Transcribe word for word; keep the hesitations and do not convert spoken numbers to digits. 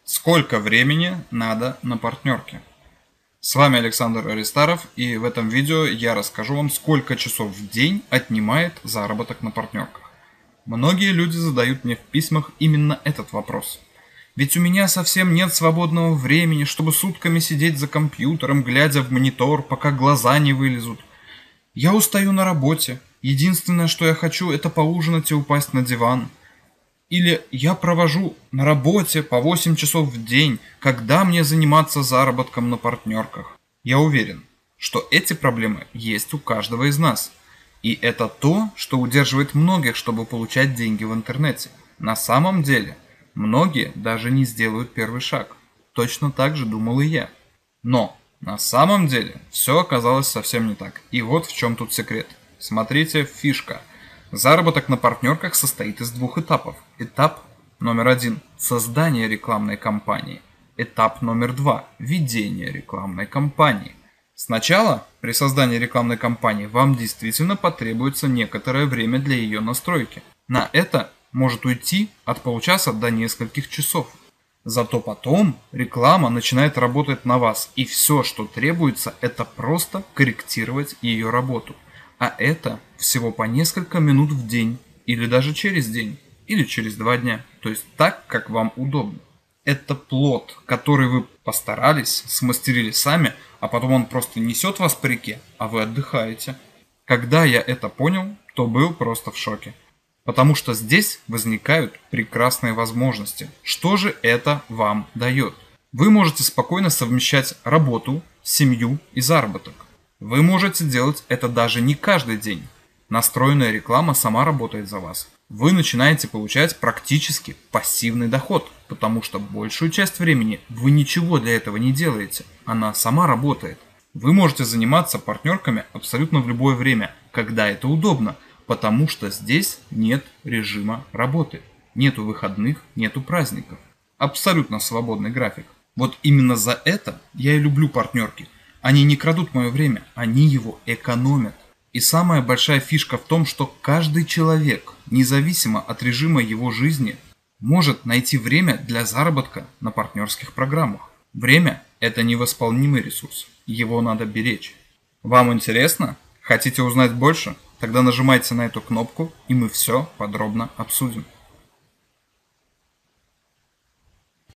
Сколько времени надо на партнерке? С вами Александр Аристаров, и в этом видео я расскажу вам, сколько часов в день отнимает заработок на партнерках. Многие люди задают мне в письмах именно этот вопрос. Ведь у меня совсем нет свободного времени, чтобы сутками сидеть за компьютером, глядя в монитор, пока глаза не вылезут. Я устаю на работе. Единственное, что я хочу, это поужинать и упасть на диван. Или я провожу на работе по восемь часов в день, когда мне заниматься заработком на партнерках. Я уверен, что эти проблемы есть у каждого из нас. И это то, что удерживает многих, чтобы получать деньги в интернете. На самом деле, многие даже не сделают первый шаг. Точно так же думал и я. Но на самом деле все оказалось совсем не так. И вот в чем тут секрет. Смотрите, фишка. Заработок на партнерках состоит из двух этапов. Этап номер один – создание рекламной кампании. Этап номер два – ведение рекламной кампании. Сначала, при создании рекламной кампании, вам действительно потребуется некоторое время для ее настройки. На это может уйти от получаса до нескольких часов. Зато потом реклама начинает работать на вас, и все, что требуется, это просто корректировать ее работу. А это всего по несколько минут в день, или даже через день, или через два дня. То есть так, как вам удобно. Это плод, который вы постарались, смастерили сами, а потом он просто несет вас по реке, а вы отдыхаете. Когда я это понял, то был просто в шоке. Потому что здесь возникают прекрасные возможности. Что же это вам дает? Вы можете спокойно совмещать работу, семью и заработок. Вы можете делать это даже не каждый день. Настроенная реклама сама работает за вас. Вы начинаете получать практически пассивный доход, потому что большую часть времени вы ничего для этого не делаете. Она сама работает. Вы можете заниматься партнерками абсолютно в любое время, когда это удобно, потому что здесь нет режима работы. Нету выходных, нету праздников. Абсолютно свободный график. Вот именно за это я и люблю партнерки. Они не крадут мое время, они его экономят. И самая большая фишка в том, что каждый человек, независимо от режима его жизни, может найти время для заработка на партнерских программах. Время – это невосполнимый ресурс, его надо беречь. Вам интересно? Хотите узнать больше? Тогда нажимайте на эту кнопку, и мы все подробно обсудим.